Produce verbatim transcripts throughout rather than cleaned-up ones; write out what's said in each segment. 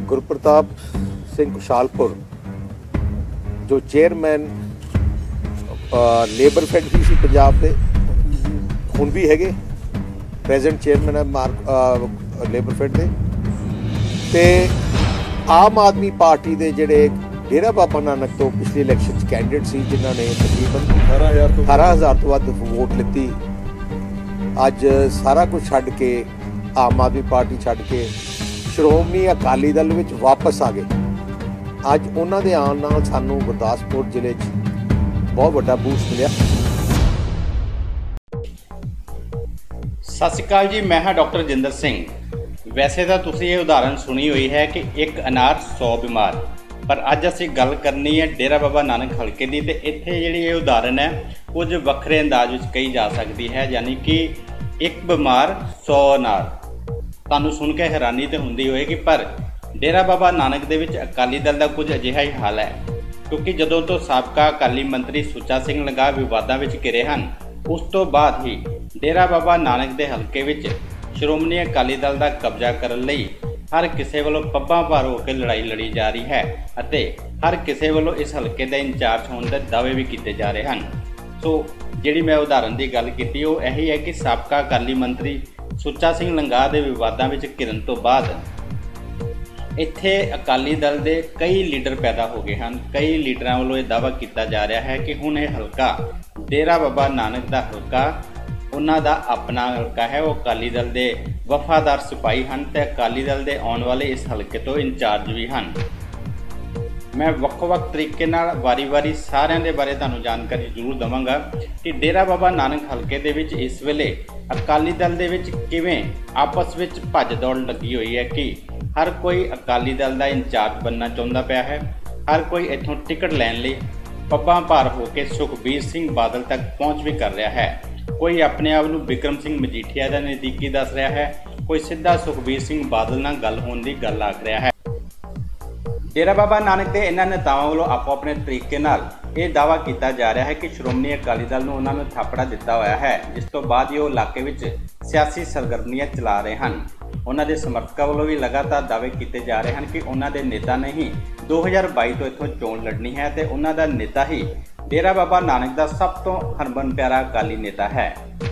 गुरप्रताप सिंह खुशालपुर जो chairman labour fed भी सी पंजाब के ਹੁਣ भी है प्रेजेंट चेयरमैन है मार्क लेबर फैड के ते आम आदमी पार्टी के जोड़े डेरा बाबा नानक तो पिछले इलैक्शन कैंडिडेट सी जिन्होंने तकरीबन अठारह हज़ार तो अठारह हज़ार तो वध वोट लीती अज सारा कुछ छड्ड के आम आदमी पार्टी छड्ड के श्रोमणी अकाली दल विच वापस आ गए। अज उन्हां दे आउण नाल सानूं गुरदासपुर जिले बहुत वड्डा बूस्ट मिलिया। सत श्री अकाल जी, मैं हाँ डॉक्टर जिंदर सिंह। वैसे तो तुसीं ये उदाहरण सुनी हुई है कि एक अनार सौ बीमार, पर अज असीं गल करनी है डेरा बाबा नानक हल्के की। तो इत्थे जिहड़ी ये उदाहरण है कुछ वक्रे अंदाज विच कही जा सकती है, यानी कि एक बीमार सौ अनार। तुहानूं सुन के हैरानी तो हुंदी होएगी, पर डेरा बाबा नानक दे विच अकाली दल का कुछ अजिहा ही हाल है, क्योंकि जदों तो साबका अकाली मंत्री सुच्चा सिंह लंगाह विवादां विच घिरे हन, उस तो बाद ही डेरा बाबा नानक दे हल्के विच श्रोमणी अकाली दल का कब्जा करन लई हर किसी वालों पब्बां भार होकर लड़ाई लड़ी जा रही है अते हर किसी वालों इस हल्के का इंचार्ज होने के दावे भी किए जा रहे हैं। सो जिहड़ी मैं उदाहरण की गल की वो यही है कि साबका अकाली मंत्री सुच्चा सिंह लंगाह के विवादां विच घिरन तो बाद इत्थे अकाली दल के कई लीडर पैदा हो गए हैं। कई लीडरां वालों यह दावा किया जा रहा है कि हुण यह हल्का डेरा बाबा नानक का हल्का उन्हां दा अपना हल्का है। वो अकाली दल के वफादार सिपाही हैं ते अकाली दल के आने वाले इस हल्के तो इंचार्ज भी हैं। मैं वक्-वक् तरीके नाल वारी वारी सारिਆਂ ਦੇ बारे तुहानूं जानकारी जरूर देवांगा कि डेरा बाबा नानक हल्के दे विच इस वेले अकाली दल दे विच किवें आपस विच भज दौड़ लगी हुई है कि हर कोई अकाली दल का इंचार्ज बनना चाहुंदा पिया है। हर कोई इत्थों टिकट लैण लई पब्बां भार होकर सुखबीर सिंह बादल तक पहुँच भी कर रहा है। कोई अपने आप नूं बिक्रम सिंह मजीठिया का नज़दीकी दस रहा है, कोई सीधा सुखबीर सिंह बादल नाल गल होण दी गल आख रहा है। डेरा बाबा नानक के इन्हां नेतावां वालों आपो अपने तरीके नाल ये दावा किया जा रहा है कि श्रोमणी अकाली दल नूं उन्हां नूं थापड़ा दिता होया है, जिस तो बाद ही वो इलाके विच सियासी सरगर्मियां चला रहे हैं। उन्हां दे समर्थकों वालों भी लगातार दावे किए जा रहे हैं कि उन्हां दे नेता ने ही दो हज़ार बाई तो इत्थों चोण लड़नी है ते उन्हां दा नेता ही डेरा बाबा नानक का सब तो हरमन प्यारा अकाली नेता है।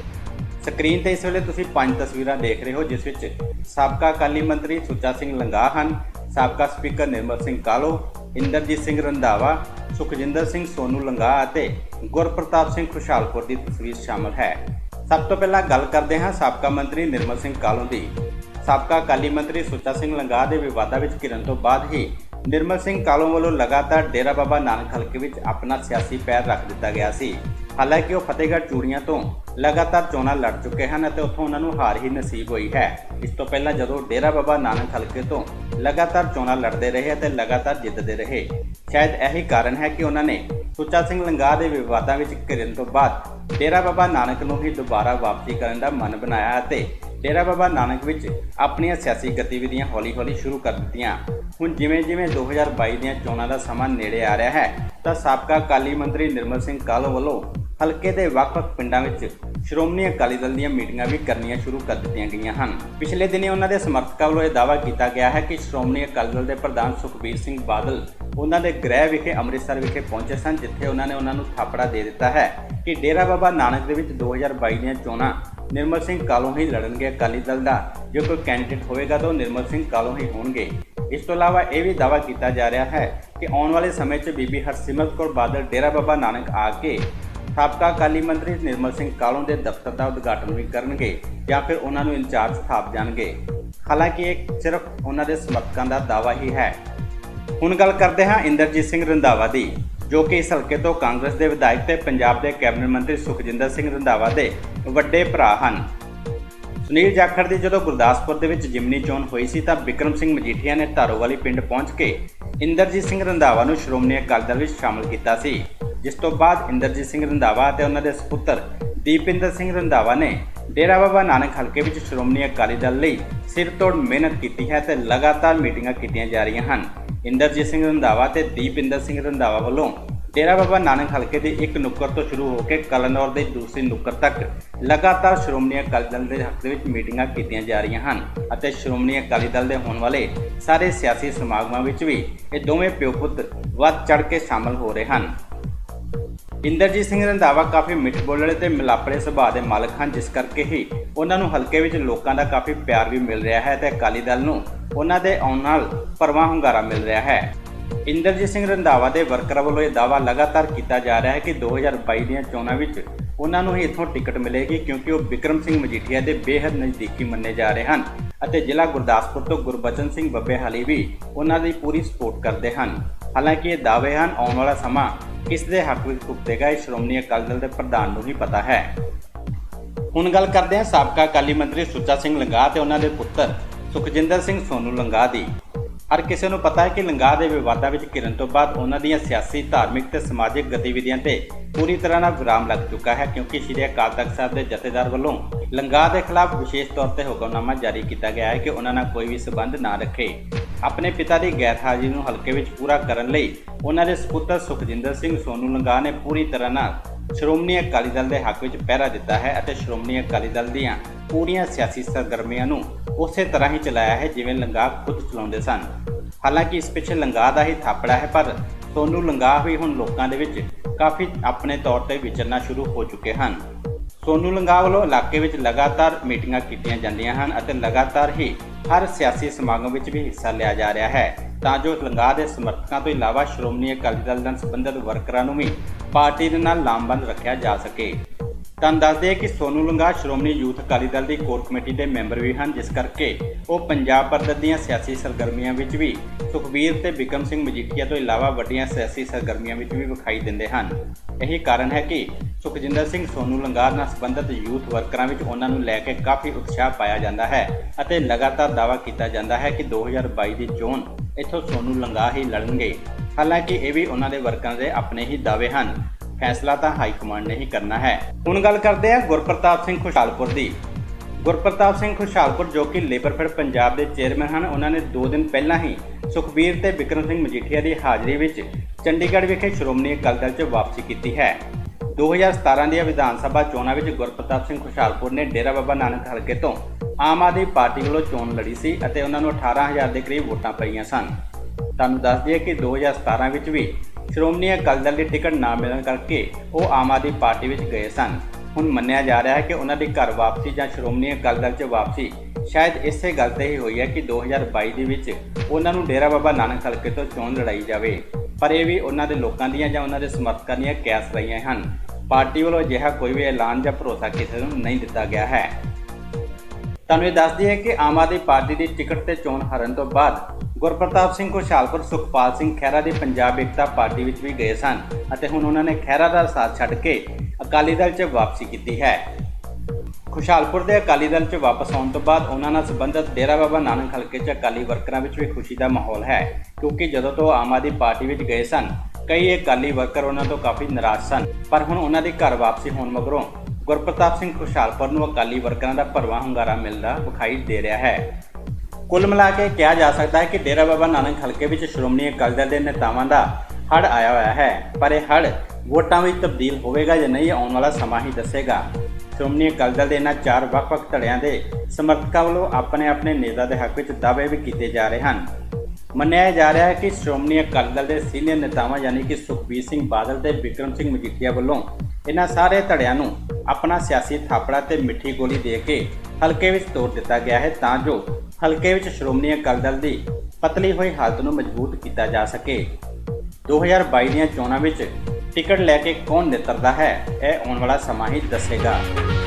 स्क्रीन पर इस वेले तुसीं पंज तस्वीरां देख रहे हो, जिस विच साबका अकाली मंत्री सुच्चा सिंह लंगाह हैं, साबका स्पीकर निर्मल सिंह कालो, इंदरजीत सिंह रंधावा, सुखजिंदर सिंह सोनू लंगाह ते गुरप्रताप सिंह खुशालपुर की तस्वीर शामिल है। सब तो पहला गल करते हैं साबका मंत्री निर्मल सिंह कालो की। साबका अकाली मंत्री सुच्चा सिंह लंगाह के विवादां विच घिरन तो बाद ही निर्मल सिंह कालों वालों लगातार डेरा बाबा नानक हल्के विच अपना सियासी पैर रख दिता गया सी। हालांकि वो फतेहगढ़ चूड़ियां तो लगातार चोणां लड़ चुके हैं और उत्थों उन्होंने हार ही नसीब हुई है। इस तो पहला जदों डेरा बाबा नानक हल्के तो लगातार चोणां लड़ते रहे और लगातार जितते रहे, शायद यही कारण है कि उन्होंने सुच्चा सिंह लंगाह के विवादां विच घिरन तो बाद डेरा बाबा नानक नूं ही दोबारा वापसी करने का मन बनाया ते डेरा बाबा नानक विच अपनी सियासी गतिविधियां हौली हौली शुरू कर दित्तियां। हुण जिवें जिवें दो हज़ार बाई दीआं चोणां दा समां नेड़े आ रहा है तां साबका अकाली मंत्री निर्मल सिंह कालो वालों हल्के के ਵੱਖ-ਵੱਖ पिंडां विच श्रोमणी अकाली दल दीआं मीटिंगां भी करनियां शुरू कर दित्तियां गईयां हन। पिछले दिनी उन्हां दे समर्थकों वालों यह दावा किया गया है कि श्रोमणी अकाली दल के प्रधान सुखबीर सिंह बादल उन्हां दे गृह विखे अमृतसर विखे पहुंचे सन, जिथे उन्होंने उन्होंने थापड़ा दे दिता है कि डेरा बाबा नानक दे विच दो हज़ार बाई दीआं चोणां निर्मल सिंह कालों ही लड़नगे। अकाली दल का जो कोई कैंडिडेट होएगा तो निर्मल सिंह कालों ही होणगे। इस तो इलावा यह भी दावा किया जा रहा है कि आने वाले समय में बीबी हरसिमरत कौर बादल डेरा बाबा नानक आके साबका अकाली मंत्री निर्मल सिंह कालों के दफ्तर का उद्घाटन भी करनगे या फिर उन्होंने इंचार्ज थाप जाएंगे। हालांकि एक सिर्फ उन्होंने समर्थकों का दावा ही है। हुण गल करते हैं इंदरजीत सिंह रंधावा की, जो कि इस हल्के तो कांग्रेस के विधायक ते पंजाब के कैबिनेट मंत्री सुखजिंदर सिंह रंधावा के वड्डे भरा हैं। सुनील जाखड़ की जो गुरदासपुर के जिमनी चोण हुई सी तां बिक्रम सिंह मजीठिया ने धारोवाली पिंड पहुँच के इंदरजीत सिंह रंधावा नूं श्रोमणी अकाली दल विच शामिल किया सी, जिस तो बाद इंदरजीत सिंह रंधावा ते उन्हां दे सपुत्र दीपिंदर सिंह रंधावा ने डेरा बाबा नानक हल्के विच श्रोमणी अकाली दल लई सिर तोड़ मेहनत की है ते लगातार मीटिंगां कीतियां जा रही हैं। इंदरजीत सिंह रंधावा ते दीपिंदर सिंह रंधावा वालों डेरा बाबा नानक हल्के के एक नुक्कड़ तो शुरू होकर कलनौर के दूसरी नुक्कड़ तक लगातार श्रोमणी अकाली दल के हक में मीटिंगां कीतियां जा रही हैं और श्रोमणी अकाली दल के होने वाले सारे सियासी समागमां विच भी ये दोवें प्यो पुत वध चढ़ के शामिल हो रहे हैं। इंद्रजीत सिंह रंधावा काफ़ी मिठ बोलने ते मिलापड़े सुभाਅ के मालक हैं, जिस करके ही उन्होंने हल्के में लोगों का काफ़ी प्यार भी मिल रहा है तो अकाली दल नूं उन्हां दे आउण नाल भरवां हुंगारा मिल रहा है। इंद्रजीत सिंह रंधावा के वर्करां वल्लों यह दावा लगातार किया जा रहा है कि दो हज़ार बाई दीआं चोणां विच उन्हां नूं ही इत्थों टिकट मिलेगी, क्योंकि वो बिक्रम सिंह मजीठिया के बेहद नज़दीकी मन्ने जा रहे हैं और जिला गुरदासपुर तो गुरबचन सिंह बब्बेहाली भी उन्हां दी पूरी सपोर्ट करते हैं। हालांकि ये दावे हैं आने वाला समा किस दे हक में भुगतेगा इस श्रोमणी अकाली दल के प्रधान को ही पता है। हुण गल करते हैं साबका अकाली मंत्री सुच्चा सिंह लंगाह ते उन्हां दे पुत्तर सुखजिंदर सिंह सोनू लंगाह दी। हर किसी को पता है कि लंगाह के विवादों में घिरन तो बाद उन्हां दीआं सियासी धार्मिक ते समाजिक गतिविधियां ते पूरी तरह नाल विराम लग चुका है, क्योंकि श्री अकाल तख्त साहब के जथेदार वालों लंगाह के खिलाफ विशेष तौर पर हुक्मनामा जारी किया गया है कि उन्होंने कोई भी संबंध ना रखे। अपने पिता की गैर हाजिरी को हल्के में पूरा करने उन्होंने सपुत्र सुखजिंदर सिंह सोनू लंगाह ने पूरी तरह नाल श्रोमणी अकाली दल के हक में पहरा दिता है और श्रोमणी अकाली दल दीआं पूरियां सियासी सरगर्मियां नूं उस तरह ही चलाया है जिवें लंगाह खुद चलाउंदे सन। हालांकि इस पिछे लंगाह का ही थापड़ा है, पर सोनू लंगाह भी हुण लोकां दे विच काफ़ी अपने तौर पर विचरना शुरू हो चुके हैं। सोनू लंगाह वालों इलाके में लगातार मीटिंगां कीतियां जांदियां हन अते लगातार ही हर सियासी समागम में भी हिस्सा लिया जा रहा है, तां जो लंगाह के समर्थकों तो इलावा श्रोमणी अकाली दल नाल संबंधित वर्करां नूं भी पार्टी दे नाल लामबंद रखा जा सके। तुहानूं दस दें कि सोनू लंगाह श्रोमणी यूथ अकाली दल की कोर कमेटी के मैंबर भी हैं, जिस करके वो पंजाब पद्धर दीआं सियासी सरगर्मियां विच भी सुखबीर ते बिक्रम सिंह मजीठिया तो इलावा वड्डियां सियासी सरगर्मियां विच भी विखाई दिंदे हैं। यही कारण है कि सुखजिंदर सिंह सोनू लंगाह नाल संबंधित यूथ वर्करां विच उन्हां नूं लैके काफ़ी उत्साह पाया जाता है और लगातार दावा किया जाता है कि दो हज़ार बाई की चोण इत्थों सोनू लंगाह ही लड़नगे। हालांकि ये भी उन्हां दे वर्करां दे अपने ही दावे हैं, फैसला तो हाईकमांड ने ही करना है। हुण गल करते हैं गुरप्रताप सिंह खुशालपुर की। गुरप्रताप सिंह खुशालपुर जो कि लेबरफेड पंजाब के चेयरमैन हैं, उन्होंने दो दिन पहला ही सुखबीर ते बिक्रम सिंह मजीठिया की हाज़री में चंडीगढ़ विखे श्रोमणी अकाली दल च वापसी की है। दो हज़ार सतारह दी विधान सभा चोणां विच गुरप्रताप सिंह खुशालपुर ने डेरा बाबा नानक हल्के तो आम आदमी पार्टी वालों चोण लड़ी सी अते उन्हां नूं अठारह हज़ार के करीब वोटां पईआं सन। तुहानूं दस दईए कि दो हज़ार सतारह विच भी श्रोमणी अकाली दल की टिकट ना मिलने करके वो आम आदमी पार्टी में गए सन। हुण मन्निया जा रहा है कि उन्होंने घर वापसी या श्रोमणी अकाली दल च वापसी शायद इसे गल ते ही हुई है कि दो हज़ार बाई दे विच उन्होंने डेरा बाबा नानक हल्के तो चोण लड़ाई जाए, पर यह भी उन्होंने लोगों दीआं जां उन्होंने समर्थकों दीआं कैस रहीआं हैं। पार्टी वालों अजिहा कोई भी ऐलान या भरोसा किसी को नहीं दिता गया है। तुहानूं ये दस दईए कि आम आदमी पार्टी की टिकट ते चोण हारन तो बाद गुरप्रताप सिंह खुशालपुर सुखपाल सिंह खैरा की पंजाब एकता पार्टी में भी गए सन अते हुण उन्होंने खैरा का साथ छड्ड के अकाली दल च वापसी की है। खुशालपुर के अकाली दल च वापस आने तो बाद उन्होंने संबंधित डेरा बाबा नानक हल्के च अकाली वर्करां विच भी खुशी का माहौल है, क्योंकि जदों तो आम आदमी पार्टी में गए सन कई अकाली वर्कर उन्होंने तो काफ़ी नाराज सन, पर हुण उन्हां दी घर वापसी होने मगरों गुरप्रताप सिंह खुशालपुर नूं अकाली वर्करां दा भरवां हुंगारा मिलदा विखाई दे रहा है। कुल मिला के कहा जा सकता है कि डेरा बाबा नानक हल्के में श्रोमणी अकाली दल के नेतावां दा हड़ आया हुआ है, पर यह हड़ वोटां में तब्दील होगा या नहीं आने वाला समा ही दसेगा। श्रोमणी अकाली दल के इन्हां चार ਵੱਖ-ਵੱਖ धड़ियां के समर्थकों वालों अपने अपने नेता के हक में दावे भी किए जा रहे हैं। मन्निया जा रहा है कि श्रोमणी अकाली दल के सीनियर नेतावां यानी कि सुखबीर सिंह बादल ते बिक्रम सिंह मजीठिया वालों इन्हां सारे धड़ियां नूं अपना सियासी थापड़ा ते मिठी गोली दे के हल्के में तोड़ दिता गया है, तां जो हल्के में श्रोमणी अकाली दल की पतली हुई हालत को मजबूत किया जा सके। दो हज़ार बाई दीआं चोणां विच टिकट लैके कौन नितरदा है, यह आने वाला समा ही दसेगा।